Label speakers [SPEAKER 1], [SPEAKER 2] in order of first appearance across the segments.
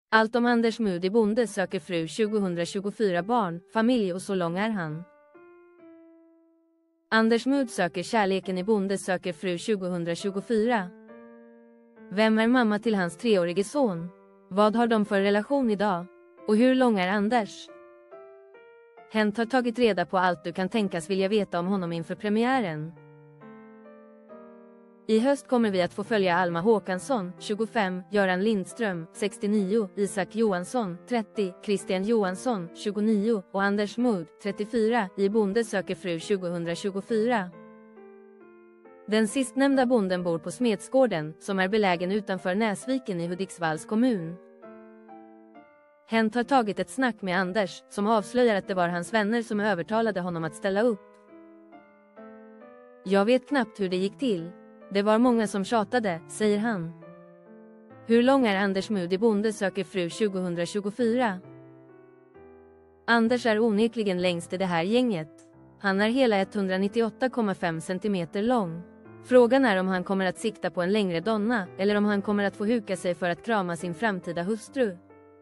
[SPEAKER 1] Allt om Anders Mood i Bonde söker fru 2024, barn, familj och så lång är han. Anders Mood söker kärleken i Bonde söker fru 2024. Vem är mamma till hans 3-årige son? Vad har de för relation idag? Och hur lång är Anders? Hent har tagit reda på allt du kan tänkas vilja veta om honom inför premiären. I höst kommer vi att få följa Alma Håkansson, 25, Göran Lindström, 69, Isak Johansson, 30, Christian Johansson, 29 och Anders Mood, 34, i Bonde söker fru 2024. Den sistnämnda bonden bor på Smedsgården, som är belägen utanför Näsviken i Hudiksvalls kommun. Hent har tagit ett snack med Anders, som avslöjar att det var hans vänner som övertalade honom att ställa upp. Jag vet knappt hur det gick till. Det var många som tjatade, säger han. Hur lång är Anders Mood i Bonde söker fru 2024? Anders är onekligen längst i det här gänget. Han är hela 198,5 cm lång. Frågan är om han kommer att sikta på en längre donna, eller om han kommer att få huka sig för att krama sin framtida hustru.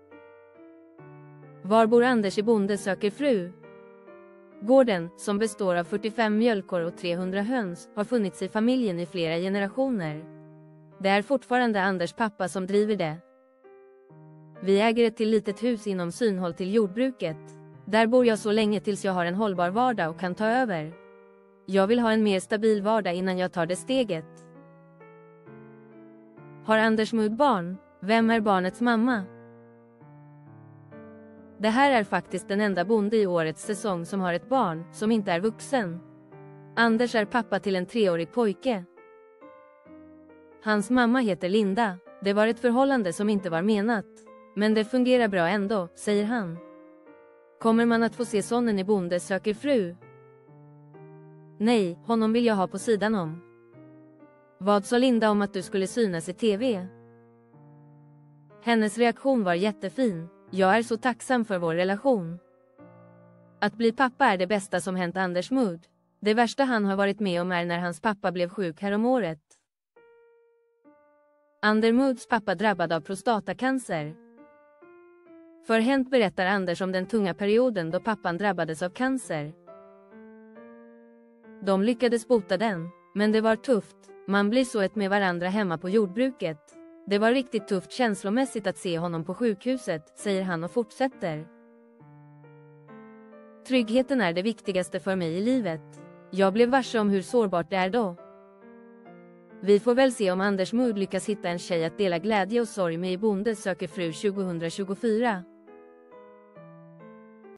[SPEAKER 1] Var bor Anders i Bonde söker fru? Gården, som består av 45 mjölkor och 300 höns, har funnits i familjen i flera generationer. Det är fortfarande Anders pappa som driver det. Vi äger ett till litet hus inom synhåll till jordbruket. Där bor jag så länge tills jag har en hållbar vardag och kan ta över. Jag vill ha en mer stabil vardag innan jag tar det steget. Har Anders Mood barn? Vem är barnets mamma? Det här är faktiskt den enda bonde i årets säsong som har ett barn, som inte är vuxen. Anders är pappa till en 3-årig pojke. Hans mamma heter Linda. Det var ett förhållande som inte var menat. Men det fungerar bra ändå, säger han. Kommer man att få se sonen i Bonde söker fru? Nej, honom vill jag ha på sidan om. Vad sa Linda om att du skulle synas i TV? Hennes reaktion var jättefin. Jag är så tacksam för vår relation. Att bli pappa är det bästa som hänt Anders Mood. Det värsta han har varit med om är när hans pappa blev sjuk häromåret. Anders Moods pappa drabbad av prostatacancer. För Hent berättar Anders om den tunga perioden då pappan drabbades av cancer. De lyckades bota den, men det var tufft. Man blir så ett med varandra hemma på jordbruket. Det var riktigt tufft känslomässigt att se honom på sjukhuset, säger han och fortsätter. Tryggheten är det viktigaste för mig i livet. Jag blev varse om hur sårbart det är då. Vi får väl se om Anders Mood lyckas hitta en tjej att dela glädje och sorg med i Bonde söker fru 2024.